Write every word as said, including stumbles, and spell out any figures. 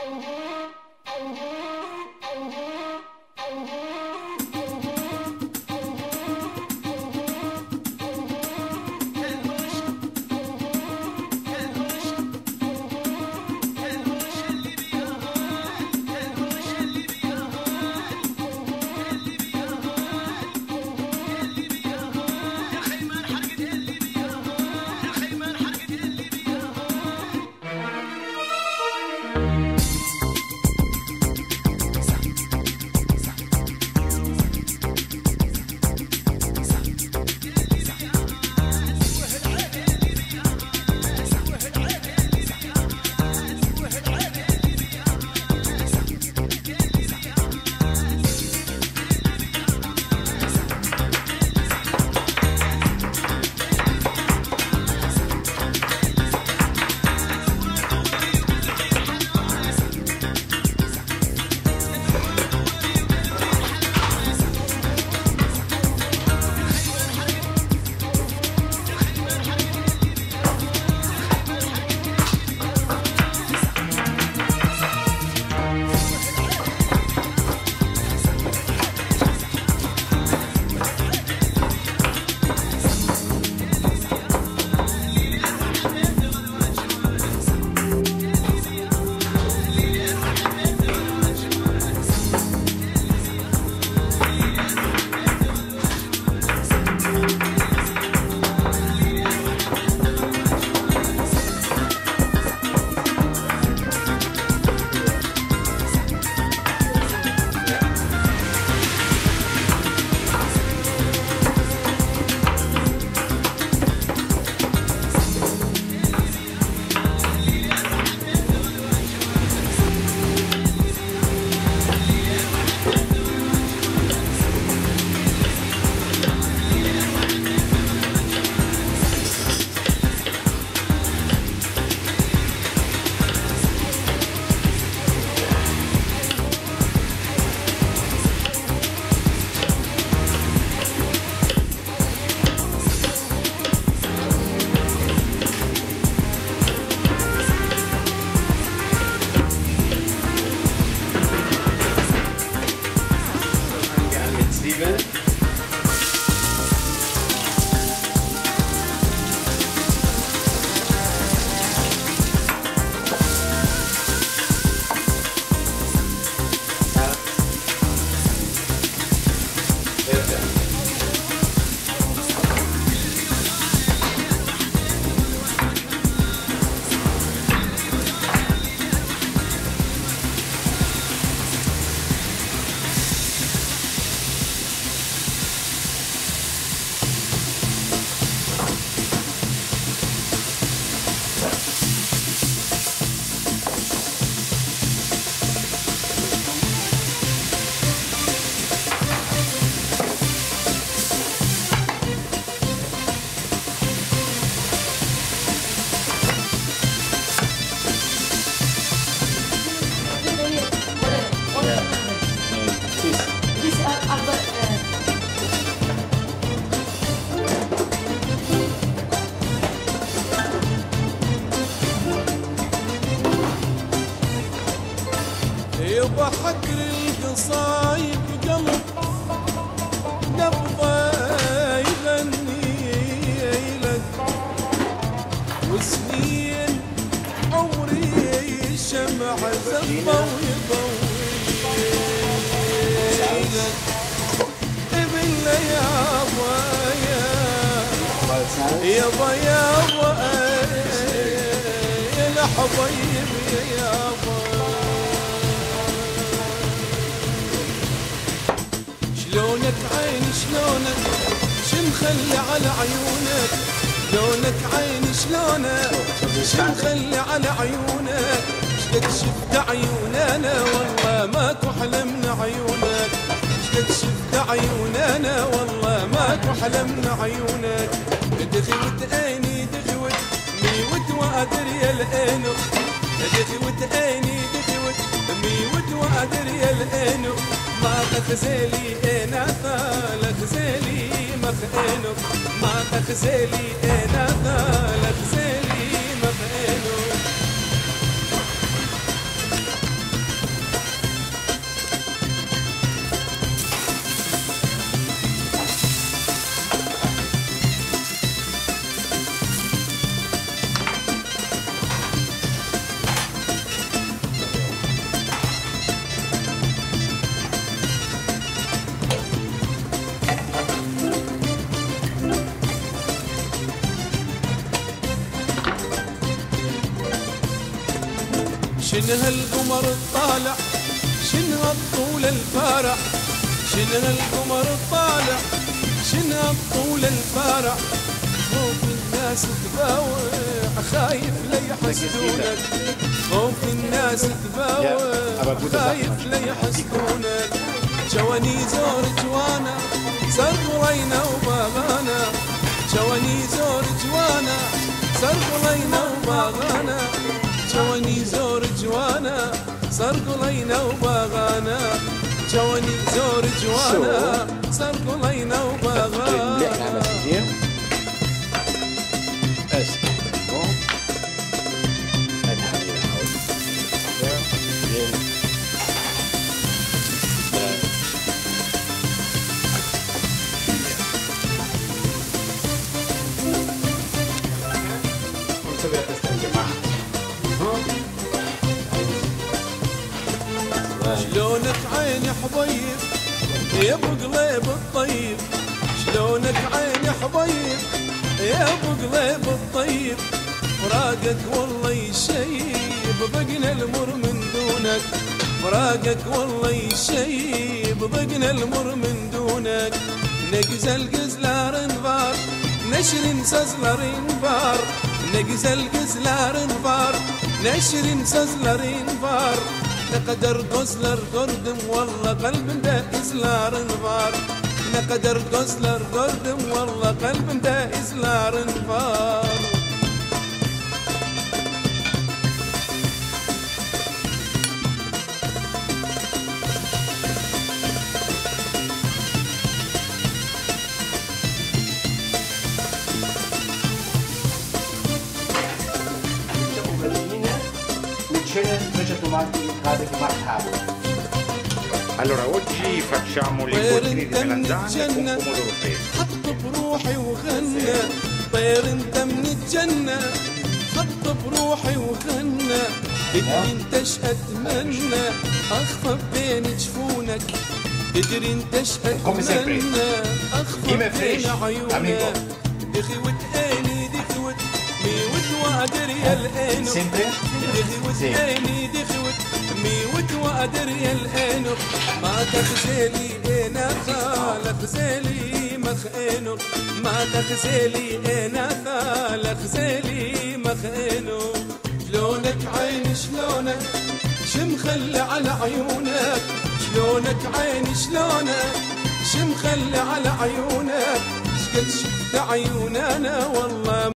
يبا حكر القصايد قلب نبضه يغني لك، وسنين عمري شمع زفه ويضوي لك. ابن يابا يابا يابا يا الحبايب يا يابا، شلونك عين شلونك شمخلي على عيونك، لونك عين شلونك شمخلي على عيونك، شقد شفت عيوننا والله ماكو احلى من عيونك، شقد شفت عيوننا والله ماكو احلى من عيونك. دغوت عيني دغوت ميوت وادر يا العينو، دغوت عيني دغوت ميوت وادر يا العينو، ما تخزلي انا ثال خزلي مخينو، ما تخزلي انا ثال خزلي مخينو. شنو هالقمر الطالع شنو هالطول الفارع شنو هالقمر الطالع شنو هالطول الفارع خوف الناس تباوع خايف لا يحسدونك خوف الناس تباوع خايف لا يحسدونك جواني زور جوانا سرقلينا وباغانا جواني زور جوانا سرقلينا وباغانا جواني زور جوانا سرقلينا وباغانا جواني زور جوانا سرقلينا وباغانا شلونك عيني حبيب يا ابو قليب الطيب شلونك عيني حبيب يا ابو قليب الطيب فراقك والله يشيب بقنا المر من دونك فراقك والله يشيب بقنا المر من دونك نقزل قزلار انفار نشر سزلر انفار نقزل قزلار انفار نشر سزلر انفار نقدر قزلر قردم والله قلب دائز لار انفار نقدر قزلر قردم والله قلب دائز لار انفار Allora oggi facciamo le involtini di melanzane con pomodoro fresco. حط بروحي وغنى طير انت من الجنة حط بروحي وغنى تدري انت ايش اتمنى اخفى بين جفونك تدري انت ايش اتمنى اخفى بين عيونك دخوت عيني دخوت ميوت وادر يا العين دخوت عيني دخوت ميوت وادر يا العين ما تخزلي انا خال خزلي مخينو ما تخزلي انا خال خزلي مخينو شلونك عيني شلونك شمخلي على عيونك شلونك عيني شلونك شمخلي على عيونك شقد شفت عيوننا والله